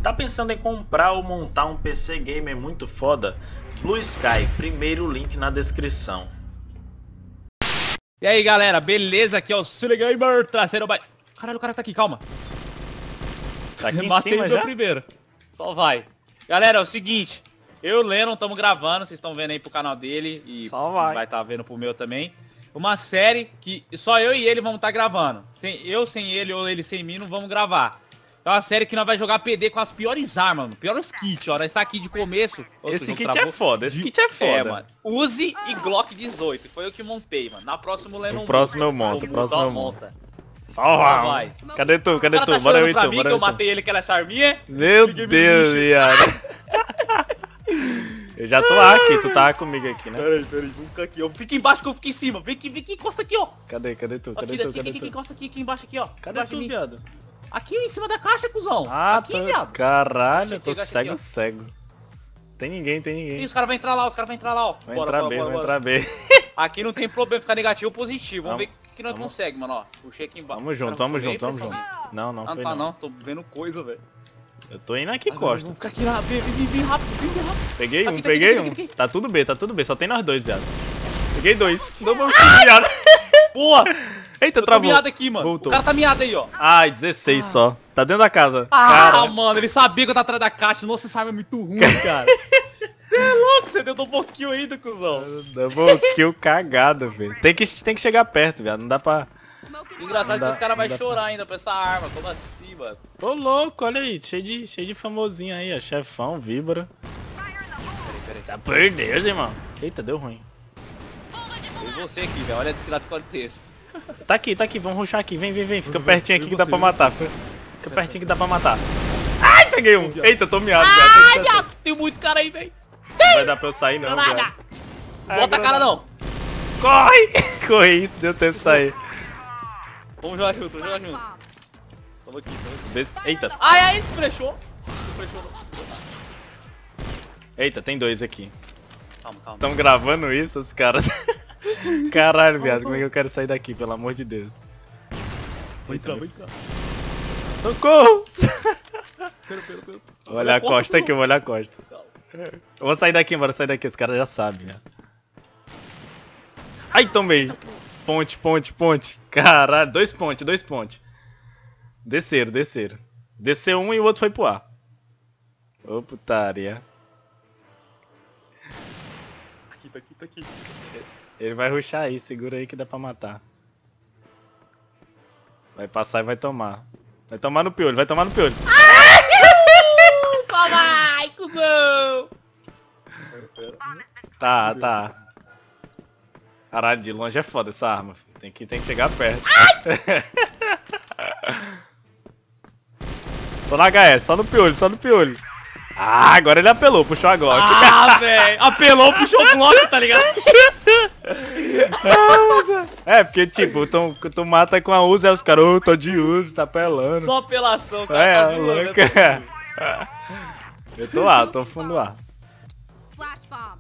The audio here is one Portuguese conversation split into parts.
Tá pensando em comprar ou montar um PC gamer muito foda? Blue Sky, primeiro link na descrição. E aí galera, beleza? Aqui é o Silly Gamer, traseiro by... Caralho, o cara tá aqui, calma. Tá aqui em Matei cima o meu já? primeiro. Só vai. Galera, é o seguinte. Eu e o Lennon estamos gravando, vocês estão vendo aí pro canal dele. E Só vai estar vendo pro meu também. Uma série que só eu e ele vamos estar gravando. Eu sem ele ou ele sem mim não vamos gravar. É uma série que nós vai jogar PD com as piores armas, mano. Piores kits, ó. Nós tá aqui de começo. Esse kit é foda, esse kit é foda. É, mano. Uzi e Glock 18. Foi eu que montei, mano. Na próxima o Lennon O próximo eu monto, o próximo eu monta. monto. Só vai. Cadê tu? Cadê tu? Tá Bora eu pra então, mim bora que eu eu matei ele com essa arminha. Meu Fiquei Deus, bicho. viado. Eu já tô aqui, tu tá comigo aqui, né? Peraí, vamos ficar aqui, ó. Fica embaixo que eu fico em cima. Vem aqui, encosta aqui, ó. Cadê tu? Cadê Aqui, tu? Cadê aqui, tu? encosta aqui embaixo aqui, ó. Cadê Embaixo de tu, mim. viado? Aqui em cima da caixa, cuzão. Ah, aqui, tá. viado. Caralho, eu tô Chega aqui, ó. cego. Tem ninguém. Ih, os caras vão entrar lá, ó. Vai entrar B. Aqui não tem problema ficar negativo ou positivo. Vamos ver o que nós vamos. conseguimos, mano, ó. Puxei aqui embaixo. Vamos junto. Não, Ah, foi tá não. não, tô vendo coisa, velho. Eu tô indo aqui, Costa. Vamos ficar aqui lá, vem rápido, vem rápido. Peguei Aqui, um, tá peguei aqui, um. tá aqui. Tá tudo B, só tem nós dois, viado. Peguei dois. Não vou viado. Boa! Eita, Eu tô travou. miado aqui, mano. Voltou. O cara tá miado aí, ó. Ai, 16 só. Tá dentro da casa. Ah, Cara, mano, ele sabia que eu tava atrás da caixa. Nossa, essa arma é muito ruim, cara. Você é louco, você deu um pouquinho ainda, cuzão. double kill cagado, velho. Tem que chegar perto, viado. Não dá pra... Engraçado Não que dá- os caras vão não dá chorar ainda pra essa arma. Como assim, mano? Ô, louco, olha aí. Cheio de famosinho aí, ó. Chefão, víbora. Peraí. Já perdeu, irmão. Eita, deu ruim. Tem você aqui, velho. Olha desse lado Cortez. Tá aqui. Vamos rushar aqui. Vem. Fica pertinho aqui que dá pra matar. Fica pertinho que dá pra matar. Ai, peguei um. Eita, tô miado, Ai, viado. viado, tem muito cara aí, velho. Não vai dar pra eu sair, não, Granada. viado. Bota a cara não. Corre! Corri, deu tempo de sair. Vamos jogar junto, Vamos aqui. Eita, Ai, flechou. eita, tem dois aqui. Calma. Estão gravando isso, os caras. Caralho, viado, como é que eu quero sair daqui, pelo amor de Deus? Vou entrar. Socorro! Pera. Vou olhar a costa aqui, eu vou olhar a costa. Calma. Eu vou sair daqui, bora sair daqui, os caras já sabem, né? Ai, tomei! Ponte. Caralho, dois pontes. Desceram. Desceu um e o outro foi pro ar. Ô, putaria. Tá aqui. Ele vai rushar aí, segura aí que dá pra matar. Vai passar e vai tomar. Vai tomar no piolho. Só vai, cuzão. Tá. Caralho, de longe é foda essa arma. Tem que chegar perto. Só no HS, só no piolho. Ah, agora ele apelou, puxou a Glock. Ah, velho. Apelou, puxou o Glock, tá ligado? É, porque tipo, tu mata com a Uzi, aí os caras, tô de Uzi, tá apelando. Só apelação, cara. É, Tá zoando, louco. né? Eu tô lá, tô fundo A. Flash bomb.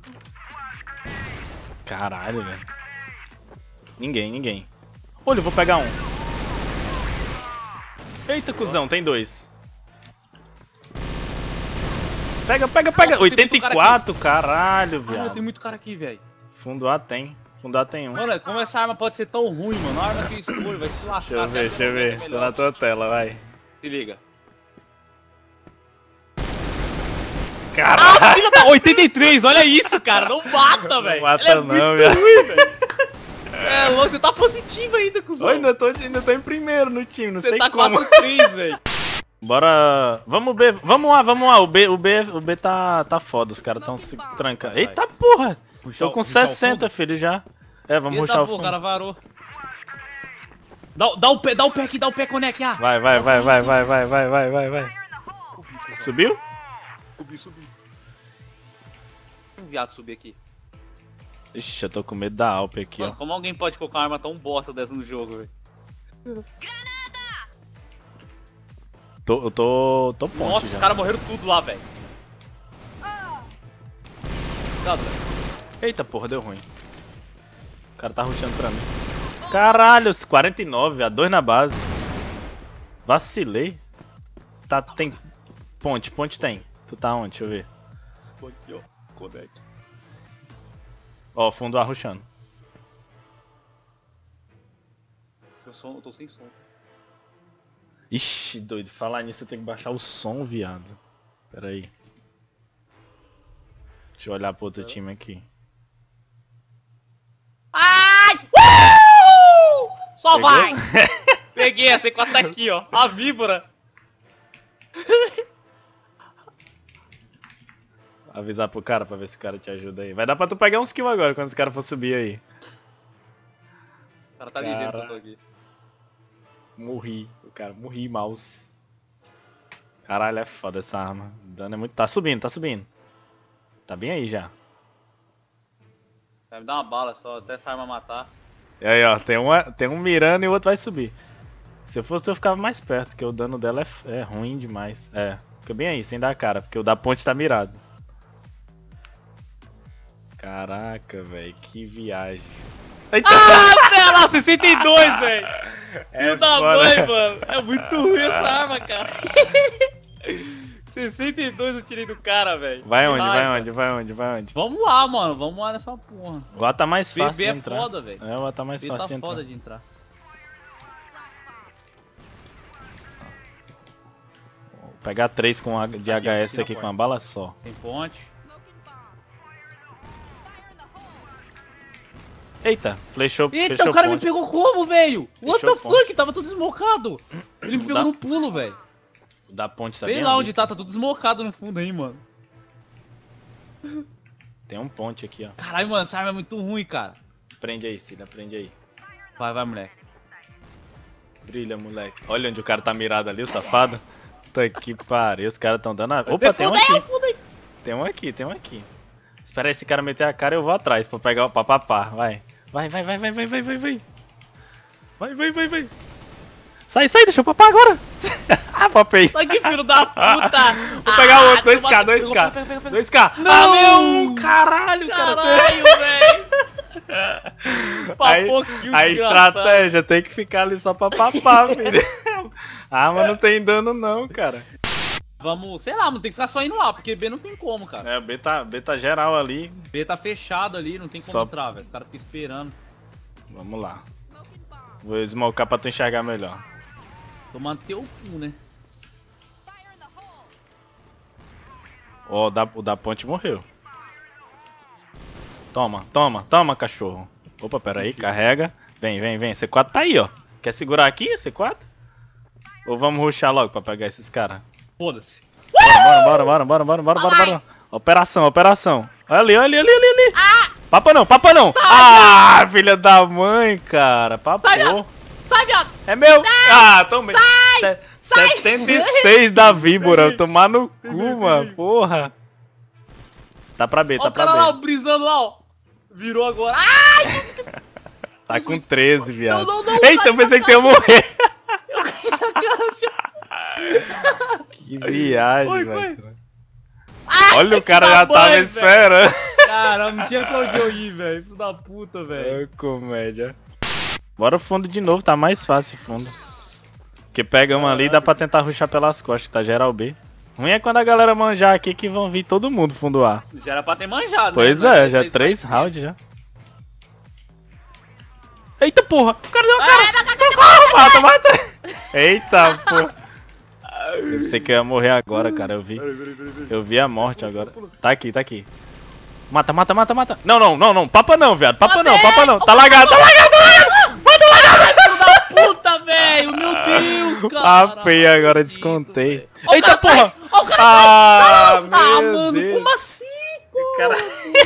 Caralho, velho. Ninguém. Olha, eu vou pegar um. Eita, cuzão, tem dois. Pega. Nossa, tem muito 84, caralho, Ah, viado. tem muito cara aqui, velho. Fundo A tem um. Mano, como essa arma pode ser tão ruim, mano? A arma que eu escolho vai se lascar. Deixa eu ver. Tô na tua tela, vai. Se liga. Caralho. Ah, filha da... 83, olha isso, cara. Não mata, velho. mata Ela é não, muito velho. ruim, velho. É, louco, você tá positivo ainda, cuzão. Oi, ainda tô em primeiro no time, não Você sei tá como. 4-3, velho. Bora. Vamos lá. O B tá foda, os caras tão se trancando. Eita porra! Tô com 60, filho, já. É, vamos Eita, rushar o pô, o fundo. cara varou. Dá o pé aqui, dá o pé, Conec. Vai. Subiu? Subi. Um viado subir aqui. Ixi, eu tô com medo da Alp aqui, Mano, ó. como alguém pode colocar uma arma tão bosta dessa no jogo, velho? Eu tô ponte Nossa, já. os caras morreram tudo lá, velho. Cuidado, velho. Eita porra, deu ruim. O cara tá rushando pra mim. Caralho, 49, a 2 na base. Vacilei. Tá, tem Ponte tem. Tu tá onde? Deixa eu ver. Tô aqui, ó. Conecta. Ó, fundo arruchando. Eu tô sem som. Ixi, doido. Falar nisso eu tenho que baixar o som, viado. Pera aí. Deixa eu olhar pro outro time aqui. Ai! Só Pegou? vai! Peguei, a C4 tá aqui, ó. A víbora. Avisar pro cara pra ver se o cara te ajuda aí. Vai dar pra tu pegar uns kills agora quando os caras for subir aí. O cara tá ali dentro, eu tô aqui. Morri. O cara, morri, mouse. Caralho, é foda essa arma. O dano é muito... Tá subindo, tá subindo. Tá bem aí já. Vai me dar uma bala só, até essa arma matar. E aí, ó, tem um mirando e o outro vai subir. Se eu fosse eu ficava mais perto, porque o dano dela é ruim demais. É, fica bem aí, sem dar a cara, porque o da ponte tá mirado. Caraca, velho, que viagem. Eita! Ah, pera, 62, velho! É Filho da foda. mãe, mano! É muito ruim essa arma, cara. 62 eu tirei do cara, velho. Vai Que onde, vai raiva. onde, vai onde, vai onde? Vamos lá, mano. Vamos lá nessa porra. O A tá mais fácil BB de é entrar. foda, velho. É, o A tá mais Ele fácil tá de entrar. foda de entrar. Vou pegar 3 com a, de Aqui, HS aqui na aqui com porta. uma bala só. Tem ponte. Eita, flechou, Eita, fechou o cara me ponte. pegou como, velho? What Fechou the ponte. fuck? Tava tudo desmocado. Ele me pegou Dá- no pulo, velho. O da ponte tá Sei bem lá ali. onde tá tudo desmocado no fundo aí, mano. Tem um ponte aqui, ó. Caralho, mano, essa arma é muito ruim, cara. Prende aí, Cida, prende aí. Vai, moleque. Brilha, moleque. Olha onde o cara tá mirado ali, o safado. Tá que pariu, os caras tão dando a... Opa, tem um aqui. Tem um aqui, tem um aqui. Espera aí esse cara meter a cara e eu vou atrás pra pegar o papapá. Vai. Vai. Vai. Sai, deixa eu papar agora. Ah, papei. Ai, que filho da puta. Vou pegar o outro, 2k, toma- 2k. pega. 2k. Não! Ah, meu, caralho, cara. Caralho, velho. Aí, Papou kill, a desgraçado. estratégia tem que ficar ali só pra papar, filho. Ah, mas não tem dano não, cara. Vamos, sei lá, não tem que ficar só indo lá, porque B não tem como, cara. É, B tá geral ali. B tá fechado ali, não tem como Só- entrar, velho. Os caras ficam esperando. Vamos lá. Vou esmocar pra tu enxergar melhor. Tomando teu cu, né? Ó, o da ponte morreu. Toma, cachorro. Opa, pera aí, carrega. Vem. C4 tá aí, ó. Quer segurar aqui, C4? Ou vamos rushar logo pra pegar esses caras? Foda-se. Bora. Operação. Olha ali. Papa não. Ah, filha da mãe, cara. Papou. Sai, viado. É meu. Ah, tomei. 76 da víbora. Tomar no cu, mano. Porra. Tá pra B, Ó tá o cara pra lá, B. brisando lá, ó. Virou agora. Ai! Tá com 13, viado. Não, Eita, eu pensei que tu ia morrer. Eu caí na cara. Que viagem, Foi. velho. Ai, Olha, o filho cara da já tava mãe, velho. esperando. Cara, não tinha pra onde eu ir, velho. Filho da puta, velho. É comédia. Bora o fundo de novo, tá mais fácil o fundo. Porque pega uma ali e dá pra tentar rushar pelas costas, tá geral B. Ruim é quando a galera manjar aqui que vão vir todo mundo fundo A. Já era pra ter manjado, Pois né? é, Mas já vocês 3 vai- rounds já. Eita porra! O cara deu uma cara! Socorro, mata! Eita porra! Eu pensei que eu ia morrer agora, cara, eu vi. Eu vi a morte agora. Tá aqui. Mata. Não, papa não, viado. Papa não. Tá lagado. Filho da puta, velho. Meu Deus, cara. Papei agora, Maldito, descontei. velho. Ó, o Eita cara porra! cai. Ó, o cara Ah, cai. Ah, meu mano, Deus. como assim, pô? Cara...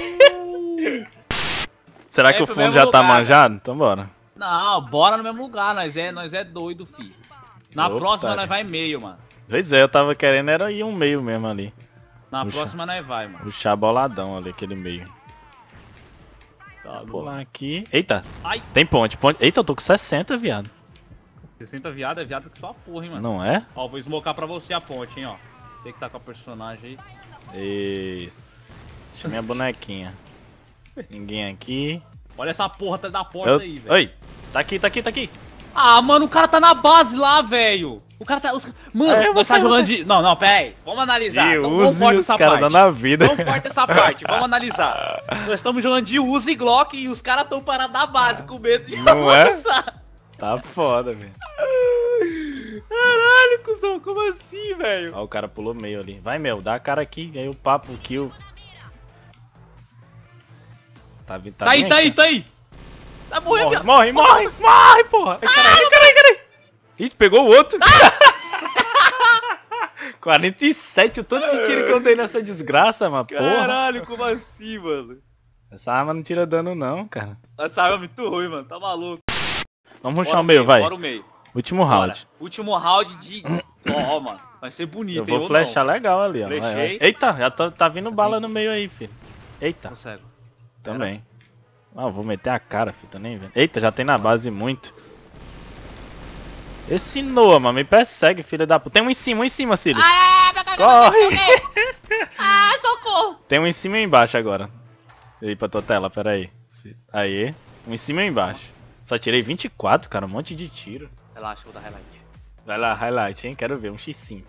Será que o Sempre fundo mesmo já tá lugar, manjado? Então bora. Não, bora no mesmo lugar. Nós é doido, filho. Na Opa, próxima nós velho. vai meio, mano. Pois é, eu tava querendo era ir um meio mesmo ali. Na Puxa. próxima nós vai, mano. Puxar boladão ali, aquele meio. Tá, Vou lá aqui. Eita, Ai, tem ponte. Eita, eu tô com 60, viado. 60 viado é viado que só a porra, hein, mano. Não é? Ó, vou smocar pra você a ponte, hein, ó. Tem que tá com a personagem aí. Isso. Deixa minha bonequinha. Ninguém aqui. Olha essa porra da porta aí, velho. Oi, tá aqui. Ah, mano, o cara tá na base lá, velho. O cara tá... Mano, nós tá jogando de... Não, pera aí. Vamos analisar. Não corta essa parte. Na vida. Não corta essa parte. Vamos analisar. Nós estamos jogando de Uzi e Glock e os caras estão parados na base com medo de não avançar. Tá foda, velho. Caralho, cuzão. Como assim, velho? Ó, o cara pulou meio ali. Vai, meu. Dá a cara aqui. Aí o papo, o kill. Tá aí. Tá morrendo, morre, porra. Ai, caralho. Ih, pegou o outro. 47, o tanto de tiro que eu dei nessa desgraça, mano. Caralho, como assim, mano? Essa arma não tira dano não, cara. Essa arma é muito ruim, mano. Tá maluco. Vamos rushar o meio, vai. Bora o meio. Último round. Último round de... Ó, mano. Vai ser bonito, eu vou flechar legal ali, ó. Flechei. Eita, já tá vindo bala no meio aí, filho. Eita. Consegue. Também. Ah, vou meter a cara, filho. Tô nem vendo. Eita, já tem na base muito. Esse Noah, mano, me persegue, filho da puta. Tem um em cima, Cílio. Corre! Socorro! Tem um em cima e um embaixo agora. E aí pra tua tela, pera aí. Aí, um em cima e um embaixo. Só tirei 24, cara, um monte de tiro. Relaxa, vou dar highlight. Vai lá, highlight, hein? Quero ver, um x5.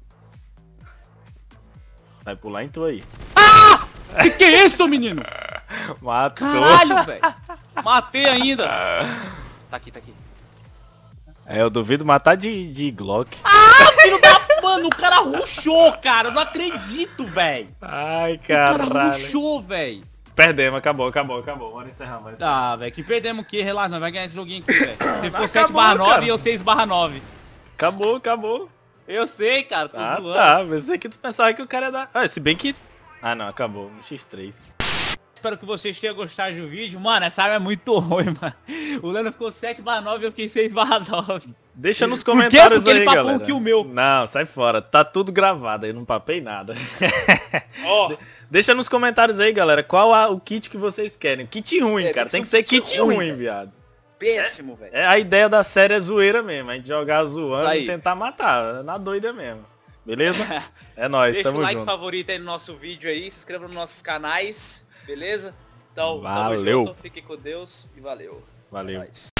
Vai pular em tu aí. Ah! Que é isso, menino? Matou. Caralho, velho. Matei ainda. Tá aqui. É, eu duvido matar de Glock. Ah, filho da... Mano, o cara rushou, cara. Eu não acredito, velho. Ai, O caralho. cara rushou, velho. Perdemos, acabou. Bora encerrar mais. Tá, velho, que perdemos o quê? Relaxa, nós vamos ganhar esse joguinho aqui, velho. Você ficou Acabou, 7/9 cara. e eu 6/9. Acabou. Eu sei, cara, tô zoando. Tá, pensei que tu pensava que o cara ia dar... Ah, se bem que... Ah, não, acabou, um x3. Espero que vocês tenham gostado do vídeo. Mano, essa arma é muito ruim, mano. O Leandro ficou 7/9 e eu fiquei 6/9. Deixa nos Por quê? comentários Porque ele aí, papou galera. o kill meu. Não, sai fora. Tá tudo gravado, eu não papei nada. Ó. Deixa nos comentários aí, galera, qual o kit que vocês querem. Kit ruim, cara. Tem que ser kit ruim, viado. Péssimo, velho. É, a ideia da série é zoeira mesmo. A gente jogar zoando Aí. e tentar matar. Na doida mesmo. Beleza? É nóis, Deixa tamo o like junto. favorito aí no nosso vídeo aí. Se inscreva nos nossos canais. Beleza? Então, Valeu. tamo junto. Fique com Deus e valeu. Valeu. É nóis.